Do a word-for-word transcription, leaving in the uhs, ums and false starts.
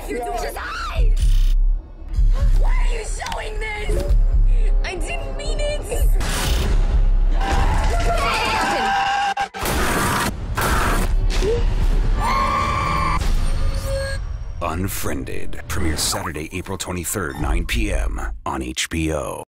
You're doing this. Hi! Why are you showing this? I didn't mean it. Unfriended premieres Saturday, April twenty-third, nine p m on H B O.